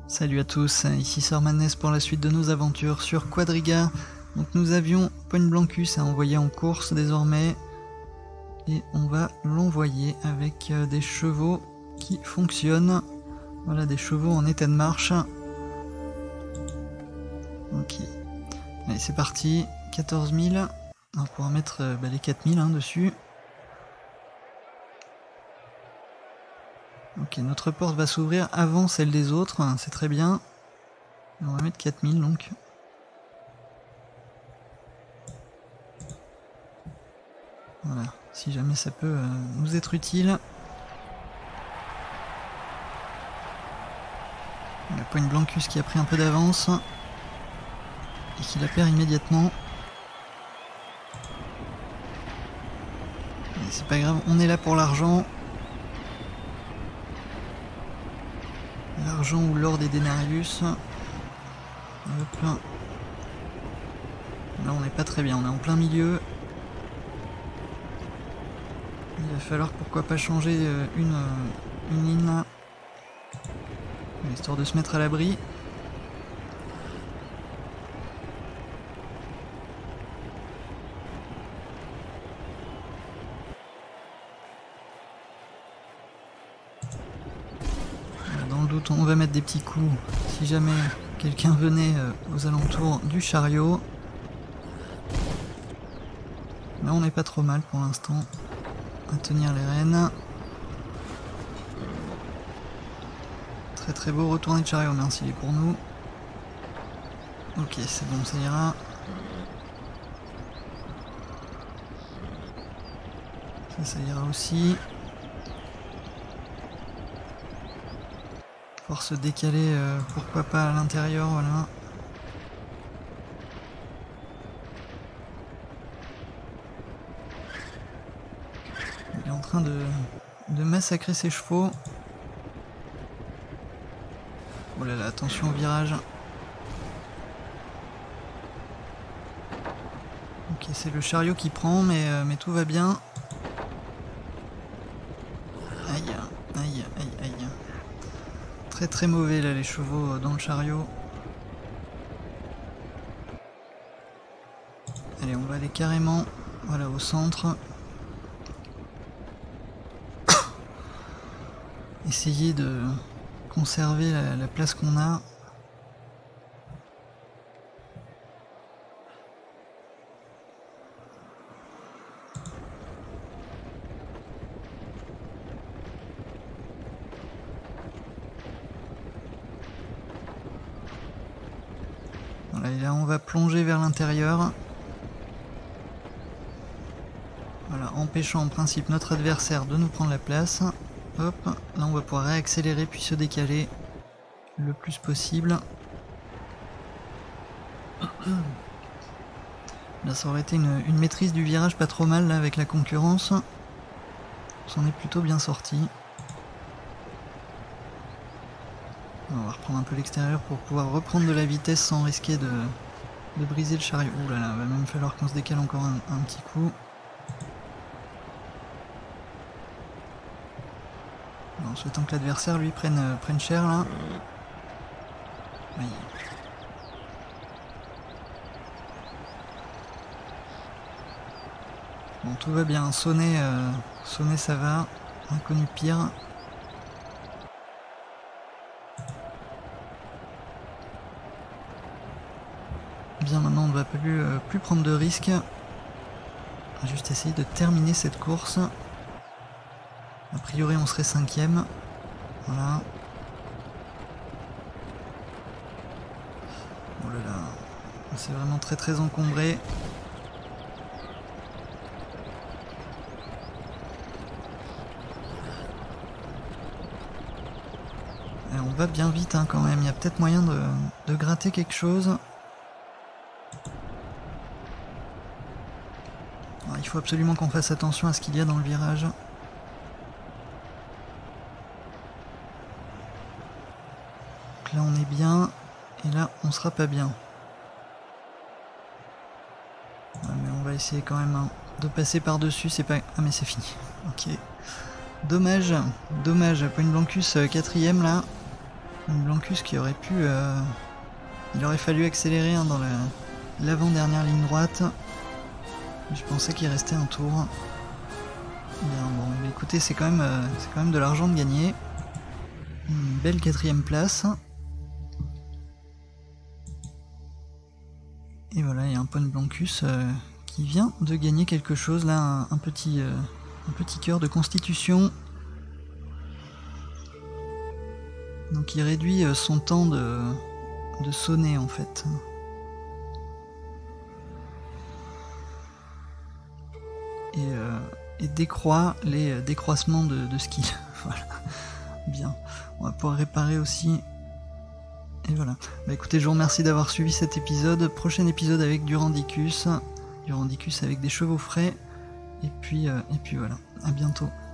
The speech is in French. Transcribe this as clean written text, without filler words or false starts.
Salut à tous, ici Sormanes pour la suite de nos aventures sur Quadriga. Donc nous avions Point Blancus à envoyer en course désormais. Et on va l'envoyer avec des chevaux qui fonctionnent. Voilà, des chevaux en état de marche. Ok. Allez, c'est parti. 14 000. On va pouvoir mettre les 4 000 dessus. Ok, notre porte va s'ouvrir avant celle des autres, c'est très bien. On va mettre 4 000 donc. Voilà, si jamais ça peut nous être utile. Il y a Point Blancus qui a pris un peu d'avance. Et qui la perd immédiatement. C'est pas grave, on est là pour l'argent. L'argent ou l'or des Denarius. Hop là. Là on n'est pas très bien, on est en plein milieu. Il va falloir pourquoi pas changer une ligne là. Histoire de se mettre à l'abri. Dans le doute, on va mettre des petits coups si jamais quelqu'un venait aux alentours du chariot. Là on n'est pas trop mal pour l'instant à tenir les rênes. Très très beau retourner de chariot, merci, il est pour nous. Ok, c'est bon, ça ira. Ça ira aussi. Pouvoir se décaler, pourquoi pas à l'intérieur, voilà. Il est en train de massacrer ses chevaux. Oh là là, attention au virage. Ok, c'est le chariot qui prend, mais tout va bien. Aïe, aïe, aïe, aïe. Très très mauvais là les chevaux dans le chariot. Allez, on va aller carrément voilà, au centre. Essayer de conserver la place qu'on a. Voilà, et là on va plonger vers l'intérieur. Voilà, empêchant en principe notre adversaire de nous prendre la place. Hop, là on va pouvoir réaccélérer puis se décaler le plus possible. Là ça aurait été une maîtrise du virage pas trop mal là avec la concurrence. On s'en est plutôt bien sorti. On va reprendre un peu l'extérieur pour pouvoir reprendre de la vitesse sans risquer de briser le chariot. Ouh là là, il va même falloir qu'on se décale encore un petit coup. En souhaitant que l'adversaire lui prenne cher là. Oui. Bon, tout va bien, sonner ça va, inconnu pire. Bien, maintenant on ne va plus prendre de risques. On va juste essayer de terminer cette course. A priori on serait 5ème. Voilà. Oh là là, c'est vraiment très très encombré. Et on va bien vite hein, quand même, il y a peut-être moyen de gratter quelque chose. Alors, il faut absolument qu'on fasse attention à ce qu'il y a dans le virage. Là on est bien, et là on sera pas bien. Ouais, mais on va essayer quand même hein, de passer par dessus, c'est pas... Ah mais c'est fini, ok. Dommage, dommage, Point Blancus 4ème là. Une Blancus qui aurait pu... Il aurait fallu accélérer hein, dans l'avant-dernière ligne droite. Je pensais qu'il restait un tour. Bien, bon, mais écoutez, c'est quand même de l'argent de gagner. Une belle 4ème place. Et voilà, il y a un Point Blancus qui vient de gagner quelque chose. Là, un petit cœur de constitution. Donc il réduit son temps de sonner en fait. Et décroît les décroissements de skill. Voilà. Bien. On va pouvoir réparer aussi. Et voilà. Bah écoutez, je vous remercie d'avoir suivi cet épisode. Prochain épisode avec Durandicus. Durandicus avec des chevaux frais. Et puis voilà. À bientôt.